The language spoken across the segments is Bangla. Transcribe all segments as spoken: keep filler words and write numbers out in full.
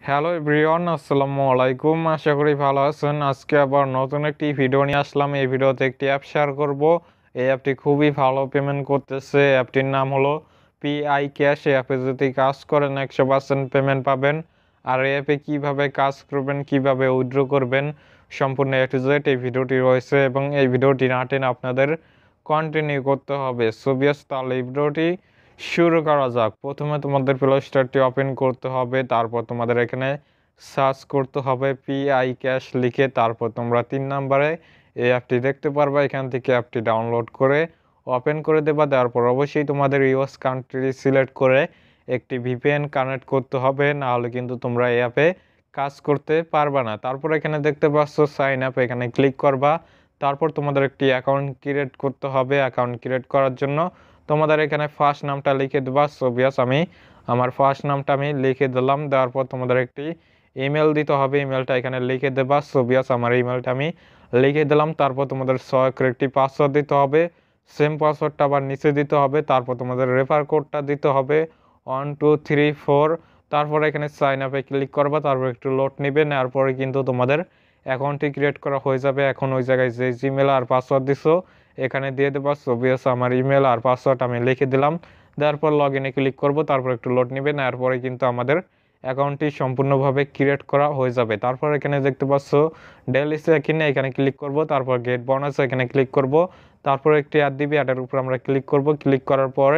হ্যালো এভরিওয়ান, আসসালামু আলাইকুম। আশা করি ভালো আছেন। আজকে আবার নতুন একটি ভিডিও নিয়ে আসলাম। এই ভিডিওতে একটি অ্যাপ শেয়ার করব। এই অ্যাপটি খুবই ভালো পেমেন্ট করতেছে। অ্যাপটির নাম হলো পিআই ক্যাশ। এই অ্যাপে যদি কাজ করেন একশো পার্সেন্ট পেমেন্ট পাবেন। আর এই অ্যাপে কীভাবে কাজ করবেন, কিভাবে উইথড্র করবেন, সম্পূর্ণ এ টু জেড এই ভিডিওটি রয়েছে এবং এই ভিডিওটি না টেনে আপনাদের কন্টিনিউ করতে হবে। সো বিয়াস, তাহলে এই ভিডিওটি শুরু করা যাক। প্রথমে তোমাদের প্লে স্টোরটি ওপেন করতে হবে, তারপর তোমাদের এখানে সার্চ করতে হবে পিআই ক্যাশ লিখে। তারপর তোমরা তিন নম্বরে এই অ্যাপটি দেখতে পারবে। এখান থেকে অ্যাপটি ডাউনলোড করে ওপেন করে দেবা। দেওয়ার পর অবশ্যই তোমাদের ইউএস কান্ট্রি সিলেক্ট করে একটি ভিপিএন কানেক্ট করতে হবে, না হলে কিন্তু তোমরা এই অ্যাপে কাজ করতে পারবে না। তারপর এখানে দেখতে পাচ্ছ সাইন আপ, এখানে ক্লিক করবা। তারপর তোমাদের একটি অ্যাকাউন্ট ক্রিয়েট করতে হবে। অ্যাকাউন্ট ক্রিয়েট করার জন্য তোমাদের এখানে ফার্স্ট নামটা লিখে দেবা। সো বিয়াস, আমি আমার ফার্স্ট নামটা আমি লিখে দিলাম। দেওয়ার পর তোমাদের একটি ইমেল দিতে হবে। ইমেলটা এখানে লিখে দেবা। সো বিয়াস, আমার ইমেলটা আমি লিখে দিলাম। তারপর তোমাদের ছয় একটি পাসওয়ার্ড দিতে হবে। সেম পাসওয়ার্ডটা আবার নিচে দিতে হবে। তারপর তোমাদের রেফার কোডটা দিতে হবে ওয়ান টু থ্রি ফোর। তারপর এখানে সাইন আপে ক্লিক করবা। তারপর একটু লোড নেবে। নেওয়ার পরে কিন্তু তোমাদের অ্যাকাউন্টটি ক্রিয়েট করা হয়ে যাবে। এখন ওই জায়গায় যে জিমেল আর পাসওয়ার্ড দিছো এখানে দিয়ে দেবা। সো বিয়াস, আমার ইমেল আর পাসওয়ার্ড আমি লিখে দিলাম। দেওয়ার পর লগ ইনে ক্লিক করবো। তারপর একটু লোড নেবে। নেওয়ার পরে কিন্তু আমাদের অ্যাকাউন্টটি সম্পূর্ণভাবে ক্রিয়েট করা হয়ে যাবে। তারপর এখানে দেখতে পাচ্ছ ডেলি কিনে এখানে ক্লিক করব। তারপর গেট বোনাস এখানে ক্লিক করব। তারপর একটি অ্যাড দিবি, অ্যাডের উপর আমরা ক্লিক করব। ক্লিক করার পরে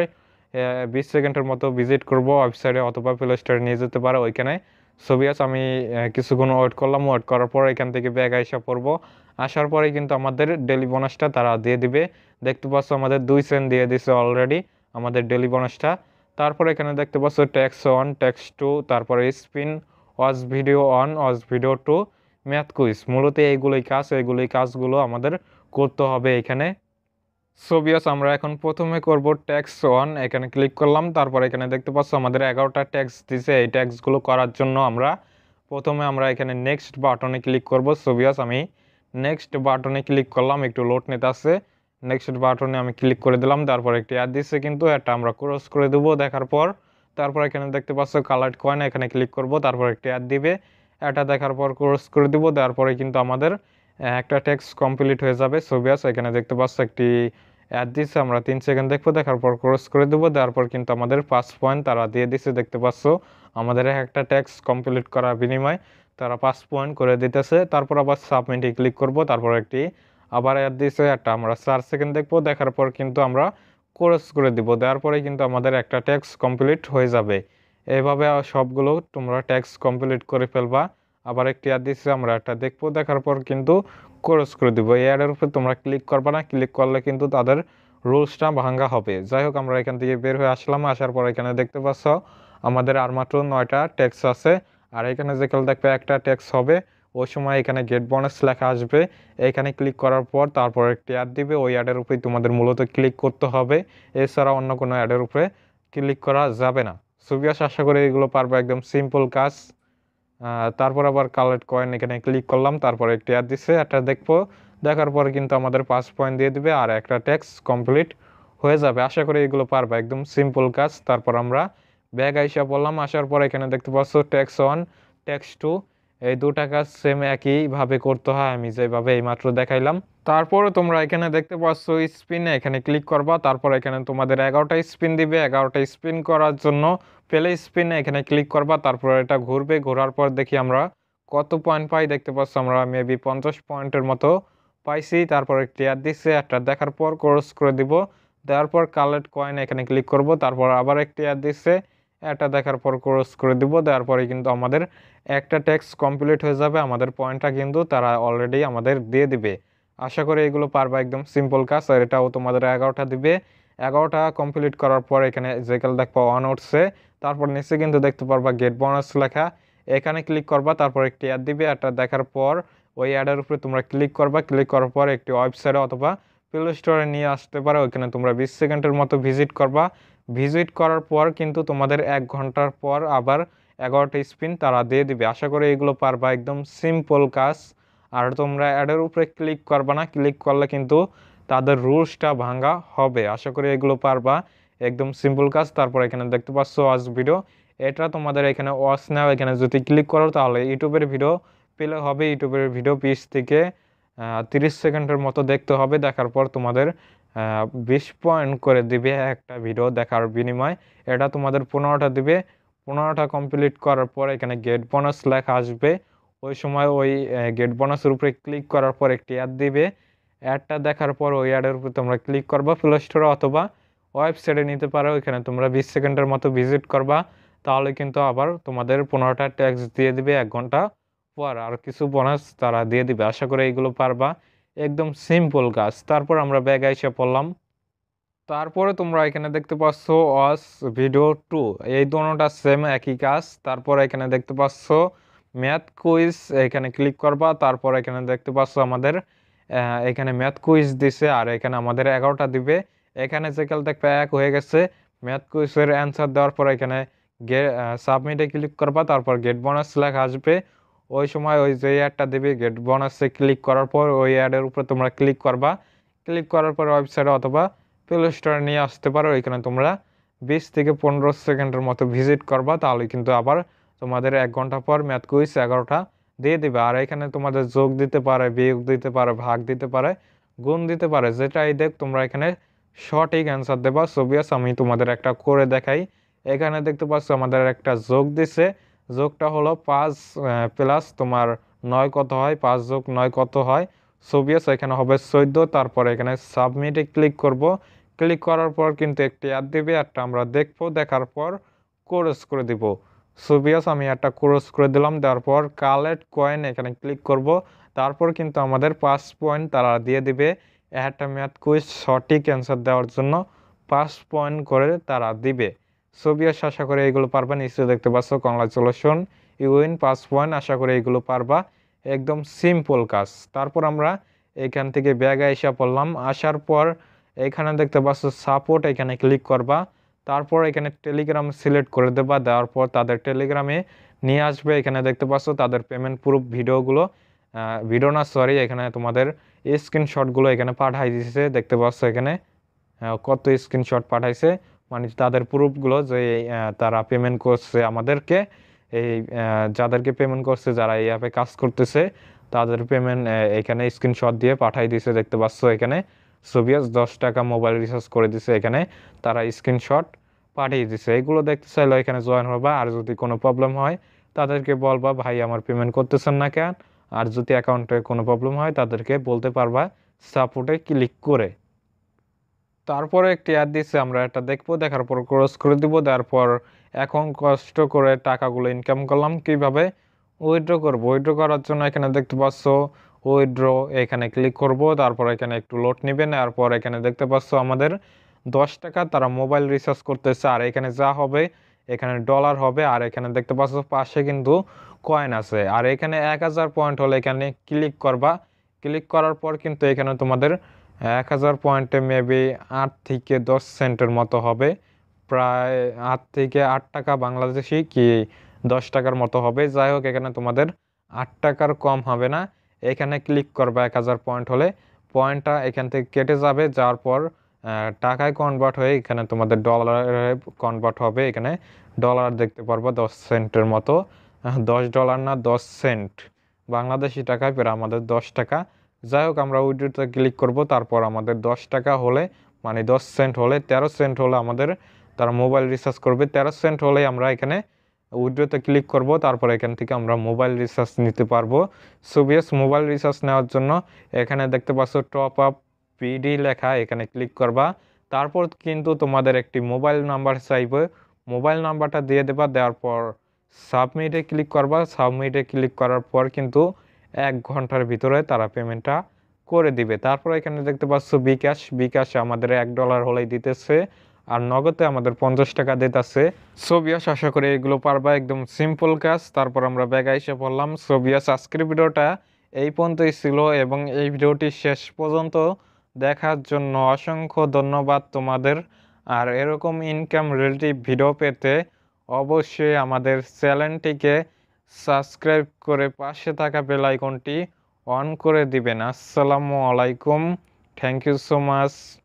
বিশ সেকেন্ডের মতো ভিজিট করব ওয়েবসাইটে অথবা প্লে স্টোরে নিয়ে যেতে পারো ওইখানে। সোভিয়াস, আমি কিছুক্ষণ ওয়েট করলাম। ওয়েট করার পর এখান থেকে ব্যাগ আইসা পড়বো। আসার পরে কিন্তু আমাদের ডেলি বোনাসটা তারা দিয়ে দিবে। দেখতে পাচ্ছ আমাদের দুই সেন্ট দিয়ে দিছে অলরেডি আমাদের ডেলি বোনাসটা। তারপর এখানে দেখতে পাচ্ছ ট্যাক্স ওয়ান, ট্যাক্স টু, তারপরে spin, watch video one, watch video two, math quiz. মূলত এইগুলোই কাজ, এইগুলোই কাজগুলো আমাদের করতে হবে এখানে। সোভিয়াস, আমরা এখন প্রথমে করব ট্যাক্স ওয়ান। এখানে ক্লিক করলাম। তারপর এখানে দেখতে পাচ্ছ আমাদের এগারোটা ট্যাক্স দিছে। এই ট্যাক্সগুলো করার জন্য আমরা প্রথমে আমরা এখানে নেক্সট বাটনে ক্লিক করব। সোভিয়াস, আমি নেক্সট বাটনে ক্লিক করলাম। একটু লোড নিতে আসছে। নেক্সট বাটনে আমি ক্লিক করে দিলাম। তারপর একটি অ্যাড দিচ্ছে, কিন্তু এটা আমরা ক্রস করে দেবো দেখার পর। তারপর এখানে দেখতে পাচ্ছ কালার্ড কয়েন, এখানে ক্লিক করব। তারপর একটি অ্যাড দিবে, এটা দেখার পর ক্রস করে দেবো। দেওয়ার পরে কিন্তু আমাদের একটা ট্যাক্স কমপ্লিট হয়ে যাবে। সোভিয়াস, এখানে দেখতে পাচ্ছ একটি অ্যাড দিচ্ছে, আমরা তিন সেকেন্ড দেখবো। দেখার পর ক্রস করে দেবো। দেওয়ার পর কিন্তু আমাদের পাঁচ পয়েন্ট তারা দিয়ে দিচ্ছে। দেখতে পাচ্ছ আমাদের একটা ট্যাক্স কমপ্লিট করার বিনিময় তারা পাঁচ পয়েন্ট করে দিতেছে। তারপর আবার সাবমিটে ক্লিক করব। তারপর একটি আবার অ্যাড দিচ্ছে, একটা আমরা চার সেকেন্ড দেখবো। দেখার পর কিন্তু আমরা ক্রস করে দিব। দেওয়ার পরে কিন্তু আমাদের একটা ট্যাক্স কমপ্লিট হয়ে যাবে। এইভাবে সবগুলো তোমরা ট্যাক্স কমপ্লিট করে ফেলবা। আবার একটি অ্যাড দিচ্ছে, আমরা একটা দেখবো। দেখার পর কিন্তু ক্রস করে দিব। এই অ্যাডের উপরে তোমরা ক্লিক করবা না। ক্লিক করলে কিন্তু তাদের রুলসটা ভাঙ্গা হবে। যাই হোক, আমরা এখান থেকে বের হয়ে আসলাম। আসার পর এখানে দেখতে পাচ্ছ আমাদের আর মাত্র নয়টা ট্যাক্স আছে। আর এখানে যেখানে দেখবে একটা ট্যাক্স হবে ওই সময় এখানে গেট বোনাস লেখা আসবে। এখানে ক্লিক করার পর তারপর একটি অ্যাড দিবে। ওই অ্যাডের উপরেই তোমাদের মূলত ক্লিক করতে হবে। এছাড়া অন্য কোনো অ্যাডের উপরে ক্লিক করা যাবে না। সুবিয়াস, আশা করি এগুলো পারবো, একদম সিম্পল কাজ। তারপর আবার কালেক্ট কয়েন এখানে ক্লিক করলাম। তারপর একটি অ্যাড দিচ্ছে, একটা দেখবো। দেখার পর কিন্তু আমাদের পাঁচ পয়েন্ট দিয়ে দিবে আর একটা ট্যাক্স কমপ্লিট হয়ে যাবে। আশা করি এগুলো পারবো, একদম সিম্পল কাজ। তারপর আমরা ব্যাগ আইসা পড়লাম। আসার পর এখানে দেখতে পাচ্ছ ট্যাক্স ওয়ান, ট্যাক্স টু, এই দুটা কাজ সেম একইভাবে করতে হয়, আমি যেভাবে এইমাত্র দেখাইলাম। তারপরে তোমরা এখানে দেখতে পাচ্ছ স্পিনে এখানে ক্লিক করবা। তারপর এখানে তোমাদের এগারোটা স্পিন দিবে। এগারোটা স্পিন করার জন্য প্লে স্পিনে এখানে ক্লিক করবা। তারপর এটা ঘুরবে। ঘোরার পর দেখি আমরা কত পয়েন্ট পাই। দেখতে পাচ্ছ আমরা মেবি পঞ্চাশ পয়েন্টের মতো পাইছি। তারপর একটি অ্যাড দিচ্ছে, একটা দেখার পর ক্রস করে দিব। দেওয়ার পর কালেক্ট কয়েন এখানে ক্লিক করব। তারপর আবার একটি অ্যাড দিচ্ছে, এটা দেখার পর ক্রস করে দিব। দেওয়ার পরে কিন্তু আমাদের একটা ট্যাক্স কমপ্লিট হয়ে যাবে। আমাদের পয়েন্টটা কিন্তু তারা অলরেডি আমাদের দিয়ে দিবে। আশা করি এগুলো পারবা, একদম সিম্পল কাজ। আর এটাও তোমাদের এগারোটা দিবে। এগারোটা কমপ্লিট করার পর এখানে যেকাল দেখবা অন উঠছে। তারপর নিচে কিন্তু দেখতে পারবা গেট বোনাস লেখা, এখানে ক্লিক করবা। তারপর একটি অ্যাড দিবে, এটা দেখার পর ওই অ্যাডের উপরে তোমরা ক্লিক করবা। ক্লিক করার পর একটি ওয়েবসাইটে অথবা প্লে স্টোরে নিয়ে আসতে পারো। ওইখানে তোমরা বিশ সেকেন্ডের মতো ভিজিট করবা। ভিজিট করার পর কিন্তু তোমাদের এক ঘন্টার পর আবার এগারোটা স্পিন তারা দিয়ে দিবে। আশা করি এগুলো পারবা, একদম সিম্পল কাজ। আর তোমরা অ্যাডের উপরে ক্লিক করবা না। ক্লিক করলে কিন্তু তাদের রুলসটা ভাঙা হবে। আশা করি এগুলো পারবা, একদম সিম্পল কাজ। তারপর এখানে দেখতে পাচ্ছ ওয়াচ ভিডিও, এটা তোমাদের এখানে ওয়াচ নাও এখানে যদি ক্লিক করো তাহলে ইউটিউবের ভিডিও পেলে হবে। ইউটিউবের ভিডিও বিশ থেকে তিরিশ সেকেন্ডের মতো দেখতে হবে। দেখার পর তোমাদের বিশ পয়েন্ট করে দিবে একটা ভিডিও দেখার বিনিময়। এটা তোমাদের পনেরোটা দিবে। পনেরোটা কমপ্লিট করার পর এখানে গেট বোনাস লেখা আসবে। ওই সময় ওই গেট বোনাসের উপরে ক্লিক করার পর একটি অ্যাড দিবে। অ্যাডটা দেখার পর ওই অ্যাডের উপরে তোমরা ক্লিক করবা প্লে স্টোরে অথবা ওয়েবসাইটে নিতে পারো। ওইখানে তোমরা বিশ সেকেন্ডের মতো ভিজিট করবা, তাহলে কিন্তু আবার তোমাদের পনেরোটা ট্যাক্স দিয়ে দিবে এক ঘন্টা পর, আর কিছু বোনাস তারা দিয়ে দিবে। আশা করি এইগুলো পারবা, একদম সিম্পল কাজ। তারপর আমরা ব্যাগ এসে পড়লাম। তারপরে তোমরা এখানে দেখতে পাচ্ছ ওয়াচ ভিডিও টু, এই দুটোটা সেম একই কাজ। তারপর এখানে দেখতে পাচ্ছ ম্যাথ কুইজ, এখানে ক্লিক করবা। তারপর এখানে দেখতে পাচ্ছ আমাদের এখানে ম্যাথ কুইজ দিছে, আর এখানে আমাদের এগারোটা দিবে। এখানে যে কাল দেখবে এক হয়ে গেছে। ম্যাথ কুইজের অ্যান্সার দেওয়ার পর এখানে গে সাবমিটে ক্লিক করবা, তারপর গেট বোনাস লেখা আসবে। ওই সময় ওই যে অ্যাডটা দিবে গেট বোনাসে ক্লিক করার পর ওই অ্যাডের উপরে তোমরা ক্লিক করবা। ক্লিক করার পর ওয়েবসাইটে অথবা প্লে স্টোরে নিয়ে আসতে পারো। এখানে তোমরা বিশ থেকে পনেরো সেকেন্ডের মতো ভিজিট করবা, তাহলে কিন্তু আবার তোমাদের এক ঘন্টা পর ম্যাথ কুইজ এগারোটা দিয়ে দিবে। আর এখানে তোমাদের যোগ দিতে পারে, বিয়োগ দিতে পারে, ভাগ দিতে পারে, গুণ দিতে পারে, যেটাই দেখ তোমরা এখানে সঠিক অ্যান্সার দেবা। সোভিয়াস আমি তোমাদের একটা করে দেখাই। এখানে দেখতে পাচ্ছ আমাদের একটা যোগ দিছে। যোগটা হলো পাঁচ প্লাস তোমার নয় কত হয়, পাঁচ যোগ নয় কত হয়। সোভিয়াস এখানে হবে চোদ্দো। তারপর এখানে সাবমিটে ক্লিক করব। ক্লিক করার পর কিন্তু একটি অ্যাড দিবে, একটা আমরা দেখবো। দেখার পর কোর্স করে দিব। সোভিয়াস আমি একটা কোর্স করে দিলাম। দেওয়ার পর কালেক্ট কয়েন এখানে ক্লিক করব। তারপর কিন্তু আমাদের পাঁচ পয়েন্ট তারা দিয়ে দিবে। একটা ম্যাথ কুইজ সঠিক অ্যান্সার দেওয়ার জন্য পাঁচ পয়েন্ট করে তারা দিবে। সোভিয়াস আশা করে এইগুলো পারবা। নিশ্চয়ই দেখতে পাচ্ছ কংগ্রাচুলেশন, ইউ উইন পাঁচ পয়েন্ট। আশা করি এইগুলো পারবা, একদম সিম্পল কাজ। তারপর আমরা এখান থেকে ব্যাগে এসে পড়লাম। আসার পর এখানে দেখতে পাচ্ছ সাপোর্ট, এখানে ক্লিক করবা। তারপর এখানে টেলিগ্রাম সিলেক্ট করে দেবা। দেওয়ার পর তাদের টেলিগ্রামে নিয়ে আসবে। এখানে দেখতে পাচ্ছ তাদের পেমেন্ট প্রুফ ভিডিওগুলো, ভিডিও না সরি এখানে তোমাদের স্ক্রিনশটগুলো এখানে পাঠাই দিয়েছে। দেখতে পাচ্ছ এখানে কত স্ক্রিনশট পাঠাইছে, মানে তাদের প্রুফগুলো যে তারা পেমেন্ট করছে আমাদেরকে। এই যাদেরকে পেমেন্ট করছে, যারা এই অ্যাপে কাজ করতেছে, তাদের পেমেন্ট এখানে স্ক্রিনশট দিয়ে পাঠাই দিয়েছে। দেখতে পাচ্ছ এখানে সোভিয়াস দশ টাকা মোবাইল রিচার্জ করে দিছে, এখানে তারা স্ক্রিনশট পাঠিয়ে দিছে। এগুলো দেখতে চাইলে এখানে জয়েন হবা। আর যদি কোনো প্রবলেম হয় তাদেরকে বলবা ভাই আমার পেমেন্ট করতেছেন না কেন। আর যদি অ্যাকাউন্টে কোনো প্রবলেম হয় তাদেরকে বলতে পারবা সাপোর্টে ক্লিক করে। তারপরে একটি অ্যাড দিচ্ছে, আমরা এটা দেখবো। দেখার পর ক্রস করে দিব। তারপর এখন কষ্ট করে টাকাগুলো ইনকাম করলাম, কিভাবে উইথড্র করবো। উইথড্র করার জন্য এখানে দেখতে পাচ্ছ উইথড্র, এখানে ক্লিক করব। তারপর এখানে একটু লোড নেবেন। এরপর এখানে দেখতে পাচ্ছ আমাদের দশ টাকা তারা মোবাইল রিচার্জ করতেছে। আর এখানে যা হবে এখানে ডলার হবে। আর এখানে দেখতে পাচ্ছ পাশে কিন্তু কয়েন আছে। আর এখানে এক হাজার পয়েন্ট হলে এখানে ক্লিক করবা। ক্লিক করার পর কিন্তু এখানে তোমাদের এক হাজার পয়েন্টে মেবি আট থেকে দশ সেন্টের মতো হবে, প্রায় আট থেকে আট টাকা বাংলাদেশি কি দশ টাকার মতো হবে। যাই হোক এখানে তোমাদের আট টাকার কম হবে না। এখানে ক্লিক করবা। এক হাজার পয়েন্ট হলে পয়েন্টটা এখান থেকে কেটে যাবে, যাওয়ার পর টাকায় কনভার্ট হয়ে এখানে তোমাদের ডলারে কনভার্ট হবে। এখানে ডলার দেখতে পারবো দশ সেন্টের মতো, দশ ডলার না দশ সেন্ট বাংলাদেশি টাকায় প্রায় আমাদের দশ টাকা। যাই হোক আমরা উইথড্রোতে ক্লিক করব। তারপর আমাদের দশ টাকা হলে মানে দশ সেন্ট হলে তেরো সেন্ট হলে আমাদের তারা মোবাইল রিচার্জ করবে। তেরো সেন্ট হলে আমরা এখানে উইথড্রোতে ক্লিক করব। তারপর এখান থেকে আমরা মোবাইল রিচার্জ নিতে পারবো। সোভিয়াস মোবাইল রিচার্জ নেওয়ার জন্য এখানে দেখতে পাচ্ছ টপ আপ পিডি লেখা, এখানে ক্লিক করবা। তারপর কিন্তু তোমাদের একটি মোবাইল নাম্বার চাইবে, মোবাইল নাম্বারটা দিয়ে দেবা। দেওয়ার পর সাবমিটে ক্লিক করবা। সাবমিটে ক্লিক করার পর কিন্তু এক ঘন্টার ভিতরে তারা পেমেন্টটা করে দিবে। তারপর এখানে দেখতে পাচ্ছ বিকাশ, বিকাশ আমাদের এক ডলার হলেই দিতেছে, আর নগদে আমাদের পঞ্চাশ টাকা দিতেছে। সোভিয়াস আশা করি এগুলো পারবা, একদম সিম্পল কাজ। তারপর আমরা ব্যাগে এসে পড়লাম। সোভিয়াস আজকের ভিডিওটা এই পর্যন্তই ছিল, এবং এই ভিডিওটি শেষ পর্যন্ত দেখার জন্য অসংখ্য ধন্যবাদ তোমাদের। আর এরকম ইনকাম রিলেটিভ ভিডিও পেতে অবশ্যই আমাদের চ্যানেলটিকে সাবস্ক্রাইব করে পাশে থাকা বেল আইকনটি অন করে দিবেন। আসসালামু আলাইকুম, থ্যাংক ইউ সো মাচ।